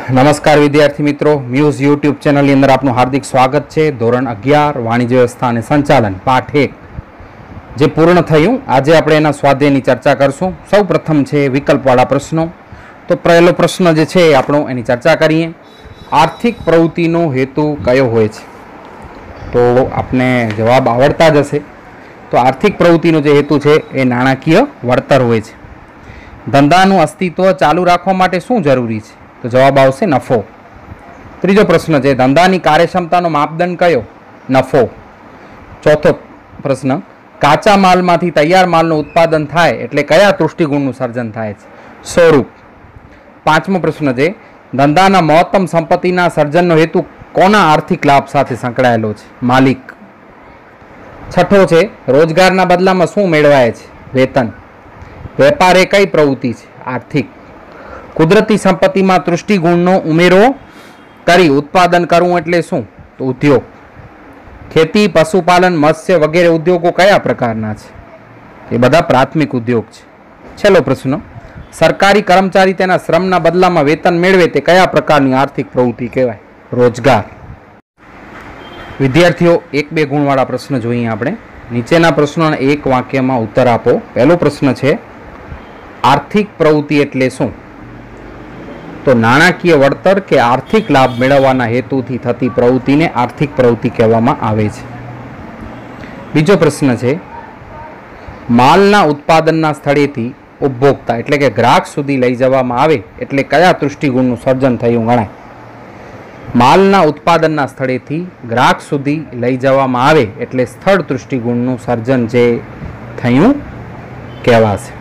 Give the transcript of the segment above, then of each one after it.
નમસ્કાર વિદ્યાર્થી મિત્રો, મ્યુઝ યુટ્યુબ ચેનલની અંદર આપનું હાર્દિક સ્વાગત છે। ધોરણ 11 વાણિજ્ય વ્યવસ્થા અને સંચાલન પાઠ 1 જે પૂર્ણ થયું, આજે આપણે એના સ્વાધ્યાયની ચર્ચા કરશું। સૌ પ્રથમ છે વિકલ્પવાળા પ્રશ્નો। તો પહેલો પ્રશ્ન જે છે આપણો એની ચર્ચા કરીએ। આર્થિક પ્રવૃત્તિનો હેતુ કયો હોય છે? તો આપને જવાબ આવડતા જ હશે। તો આર્થિક પ્રવૃત્તિનો જે હેતુ છે એ નાણાકીય વળતર હોય છે। ધંધાનું અસ્તિત્વ ચાલુ રાખવા માટે શું જરૂરી છે? તો જવાબ આવશે નફો। ત્રીજો પ્રશ્ન છે ધંધાની કાર્યક્ષમતાનો માપદંડ કયો? નફો। ચોથો પ્રશ્ન કાચા માલમાંથી તૈયાર માલનું ઉત્પાદન થાય એટલે કયા તૃષ્ટિગુણનું સર્જન થાય છે? સ્વરૂપ। પાંચમો પ્રશ્ન છે ધંધાના મહત્તમ સંપત્તિના સર્જનનો હેતુ કોના આર્થિક લાભ સાથે સંકળાયેલો છે? માલિક। છઠ્ઠો છે રોજગારના બદલામાં શું મેળવાય છે? વેતન। વેપાર એ કઈ પ્રવૃત્તિ છે? આર્થિક। કુદરતી સંપત્તિમાં તૃષ્ટિગુણનો ઉમેરો કરી ઉત્પાદન કરવું એટલે શું? તો ઉદ્યોગ। ખેતી, પશુપાલન, મત્સ્ય વગેરે ઉદ્યોગો કયા પ્રકારના છે? એ બધા પ્રાથમિક ઉદ્યોગ છે। છેલ્લો પ્રશ્ન સરકારી કર્મચારી તેના શ્રમના બદલામાં વેતન મેળવે તે કયા પ્રકારની આર્થિક પ્રવૃત્તિ કહેવાય? રોજગાર। વિદ્યાર્થીઓ 1-2 ગુણવાળા પ્રશ્ન જોઈએ આપણે। નીચેના પ્રશ્નોના એક વાક્યમાં ઉત્તર આપો। પહેલો પ્રશ્ન છે આર્થિક પ્રવૃત્તિ એટલે શું? તો નાણાકીય વળતર કે આર્થિક લાભ મેળવવાના હેતુથી થતી પ્રવૃત્તિને આર્થિક પ્રવૃત્તિ કહેવામાં આવે છે। બીજો પ્રશ્ન છે માલના ઉત્પાદનના સ્થળેથી ઉપભોક્તા એટલે કે ગ્રાહક સુધી લઈ જવામાં આવે એટલે કયા તૃષ્ટિગુણનું સર્જન થયું ગણાય? માલના ઉત્પાદનના સ્થળેથી ગ્રાહક સુધી લઈ જવામાં આવે એટલે સ્થળ તૃષ્ટિગુણનું સર્જન જે થયું કહેવાશે।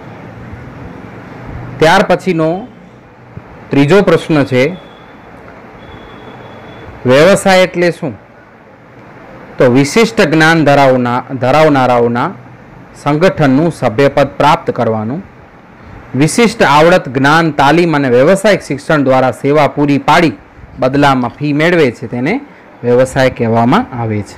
ત્યાર પછીનો ત્રીજો પ્રશ્ન છે વ્યવસાય એટલે શું? તો વિશિષ્ટ જ્ઞાન ધરાવનારાઓના સંગઠનનું સભ્યપદ પ્રાપ્ત કરવાનું, વિશિષ્ટ આવડત, જ્ઞાન, તાલીમ અને વ્યવસાયિક શિક્ષણ દ્વારા સેવા પૂરી પાડી બદલામાં ફી મેળવે છે તેને વ્યવસાય કહેવામાં આવે છે।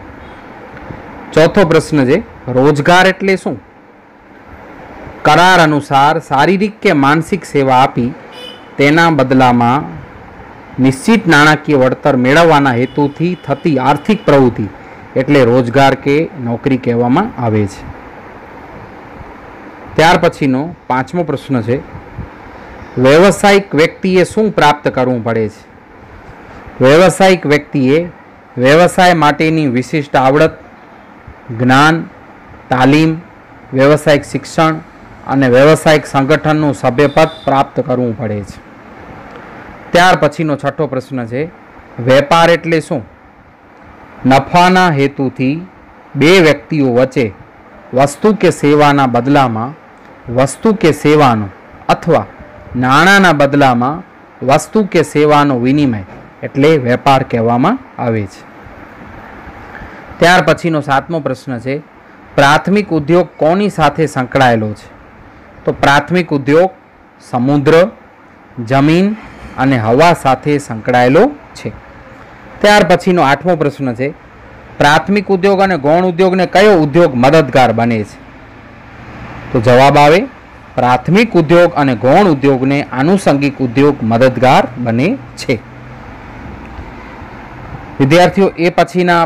ચોથો પ્રશ્ન છે રોજગાર એટલે શું? કરાર અનુસાર શારીરિક કે માનસિક સેવા આપી તેના બદલામાં નિશ્ચિત નાણાકીય વળતર મેળવવાના હેતુથી થતી આર્થિક પ્રવૃત્તિ એટલે રોજગાર કે નોકરી કહેવામાં આવે છે। ત્યાર પછીનો પાંચમો પ્રશ્ન છે વ્યવસાયિક વ્યક્તિએ શું પ્રાપ્ત કરવું પડે છે? વ્યવસાયિક વ્યક્તિએ વ્યવસાય માટેની વિશિષ્ટ આવડત, જ્ઞાન, તાલીમ, વ્યવસાયિક શિક્ષણ અને વ્યવસાયિક સંગઠનનું સભ્યપદ પ્રાપ્ત કરવું પડે છે। ત્યાર પછીનો છઠ્ઠો પ્રશ્ન છે વેપાર એટલે શું? નફાના હેતુથી બે વ્યક્તિઓ વચ્ચે વસ્તુ કે સેવાના બદલામાં વસ્તુ કે સેવાનો અથવા નાણાંના બદલામાં વસ્તુ કે સેવાનો વિનિમય એટલે વેપાર કહેવામાં આવે છે। ત્યાર પછીનો સાતમો પ્રશ્ન છે પ્રાથમિક ઉદ્યોગ કોની સાથે સંકળાયેલો છે? તો પ્રાથમિક ઉદ્યોગ સમુદ્ર, જમીન અને હવા સાથે સંકળાયેલો છે। ત્યાર પછીનો આઠમો પ્રશ્ન છે પ્રાથમિક ઉદ્યોગ અને ગૌણ ઉદ્યોગને કયો ઉદ્યોગ મદદગાર બને છે? તો જવાબ આવે પ્રાથમિક ઉદ્યોગ અને ગૌણ ઉદ્યોગને આનુષંગિક ઉદ્યોગ મદદગાર બને છે। વિદ્યાર્થીઓ એ પછીના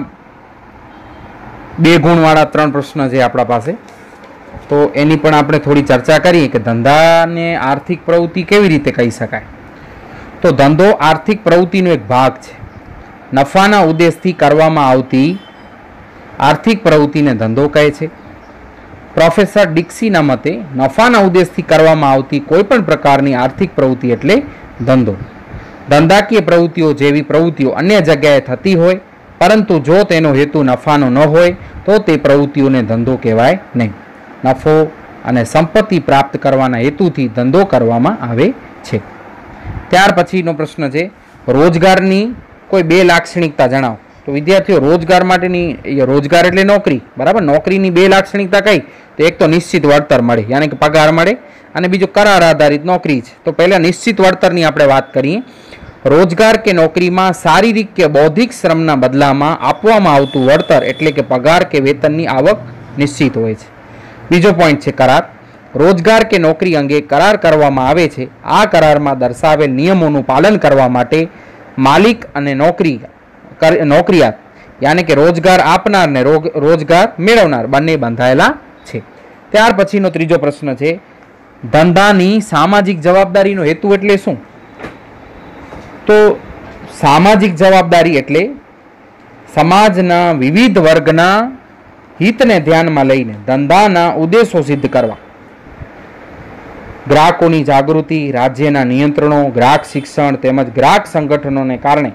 2 ગુણવાળા 3 પ્રશ્ન છે આપણા પાસે, તો એની પણ આપણે થોડી ચર્ચા કરીએ કે ધંધાને આર્થિક પ્રવૃત્તિ કેવી રીતે કહી શકાય? તો ધંધો આર્થિક પ્રવૃત્તિનો એક ભાગ છે। નફાના ઉદ્દેશથી કરવામાં આવતી આર્થિક પ્રવૃત્તિને ધંધો કહે છે। પ્રોફેસર ડિક્સીના મતે નફાના ઉદ્દેશથી કરવામાં આવતી કોઈપણ પ્રકારની આર્થિક પ્રવૃત્તિ એટલે ધંધો। ધંધાકીય પ્રવૃત્તિઓ જેવી પ્રવૃત્તિઓ અન્ય જગ્યાએ થતી હોય પરંતુ જો તેનો હેતુ નફાનો ન હોય તો તે પ્રવૃત્તિઓને ધંધો કહેવાય નહીં। નફો અને સંપત્તિ પ્રાપ્ત કરવાના હેતુથી ધંધો કરવામાં આવે છે। ત્યાર પછીનો પ્રશ્ન છે રોજગારની કોઈ 2 લાક્ષણિકતા જણાવો। તો વિદ્યાર્થીઓ રોજગાર માટેની રોજગાર એટલે નોકરી, બરાબર? નોકરીની 2 લાક્ષણિકતા કઈ? તો એક તો નિશ્ચિત વળતર મળે યાની કે પગાર મળે અને બીજું કરાર આધારિત નોકરી છે। તો પહેલા નિશ્ચિત વળતરની આપણે વાત કરીએ। રોજગાર કે નોકરીમાં શારીરિક કે બૌદ્ધિક શ્રમના બદલામાં આપવામાં આવતું વળતર એટલે કે પગાર કે વેતનની આવક નિશ્ચિત હોય છે। બીજો પોઈન્ટ છે કરાર। રોજગાર કે નોકરી અંગે કરાર કરવામાં આવે છે, આ કરારમાં દર્શાવેલ નિયમોનું પાલન કરવા માટે માલિક અને નોકરિયાત યાની કે રોજગાર આપનાર ને રોજગાર મેળવનાર બંને બંધાયેલા છે. ત્યાર પછીનો ત્રીજો પ્રશ્ન છે, ધંધાની સામાજિક જવાબદારીનો હેતુ એટલે શું? તો સામાજિક જવાબદારી એટલે સમાજના વિવિધ વર્ગના હિતને ધ્યાનમાં લઈને ધંધાના ઉદ્દેશો સિદ્ધ કરવા, ગ્રાહકોની જાગૃતિ, રાજ્યના નિયંત્રણો, ગ્રાહક શિક્ષણ તેમજ ગ્રાહક સંગઠનોને કારણે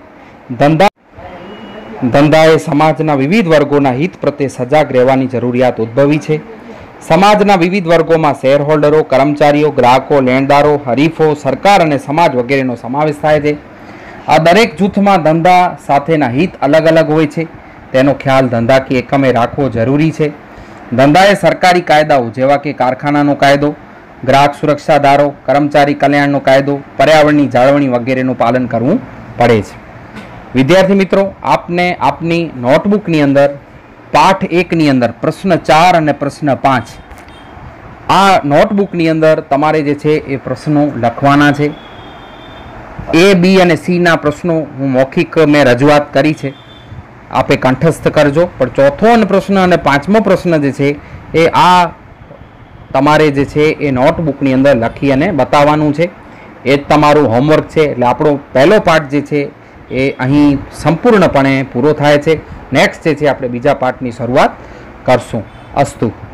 ધંધાએ સમાજના વિવિધ વર્ગોના હિત પ્રત્યે સજાગ રહેવાની જરૂરિયાત ઉદ્ભવી છે. સમાજના વિવિધ વર્ગોમાં શેરહોલ્ડરો, કર્મચારીઓ, ગ્રાહકો, લેણદારો, હરીફો, સરકાર અને સમાજ વગેરેનો સમાવેશ થાય છે. આ દરેક જૂથમાં ધંધા સાથેના હિત અલગ અલગ હોય છે. તેનો ખ્યાલ ધંધાકીય એકમે રાખવો જરૂરી છે. ધંધાએ સરકારી કાયદાઓ જેવા કે કારખાનાનો કાયદો, ગ્રાહક સુરક્ષા ધારો, કર્મચારી કલ્યાણનો કાયદો, પર્યાવરણની જાળવણી વગેરેનું પાલન કરવું પડે છે. વિદ્યાર્થી મિત્રો, આપને આપની નોટબુકની અંદર પાઠ 1ની અંદર પ્રશ્ન 4 અને પ્રશ્ન 5 આ નોટબુકની અંદર તમારે જે છે એ પ્રશ્નો લખવાના છે. A, B અને C ના પ્રશ્નો હું મૌખિક મેં રજૂઆત કરી છે, આપે કંઠસ્થ કરજો. પણ ચોથો પ્રશ્ન અને પાંચમો પ્રશ્ન જે છે એ આ તમારે જે છે એ નોટબુકની અંદર લખી અને બતાવવાનું છે. એ જ તમારું હોમવર્ક છે. એટલે આપણો પહેલો પાઠ જે છે એ અહીં સંપૂર્ણપણે પૂરો થાય છે. નેક્સ્ટ જે છે આપણે બીજા પાઠની શરૂઆત કરશું. અસ્તુ.